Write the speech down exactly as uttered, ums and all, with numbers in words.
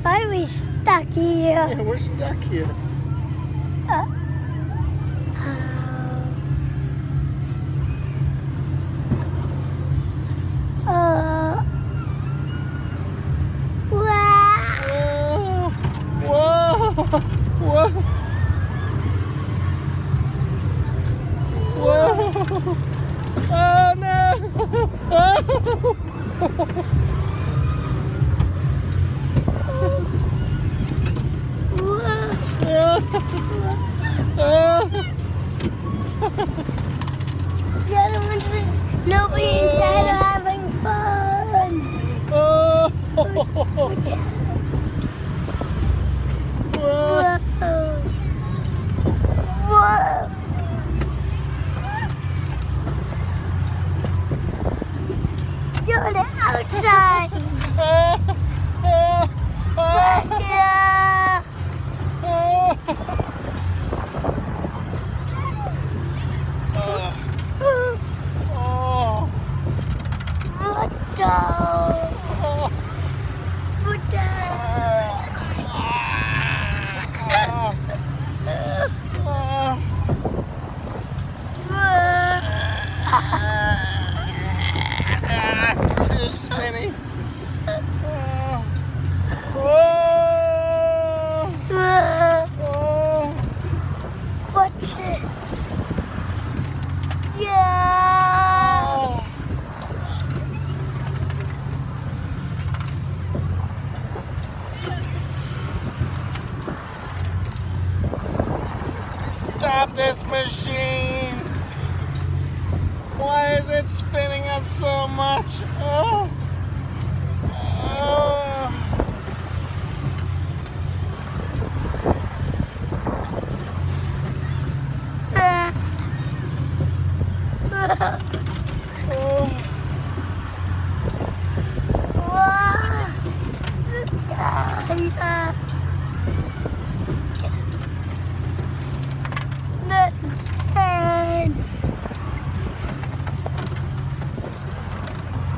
Why are we stuck here? Yeah, we're stuck here. Uh, uh, wow. Whoa! Whoa! Whoa! Whoa! Oh no! Oh! The other ones was nobody inside are having fun. Oh! Whoa. Whoa. You're on the outside. Oh! Oh! Oh! Yeah. Oh! Oh! What the? Oh! What the? It's too spinny. Oh. Oh. Oh. What's it? Yeah. Oh. Stop this machine! Why is it spinning us so much? Oh!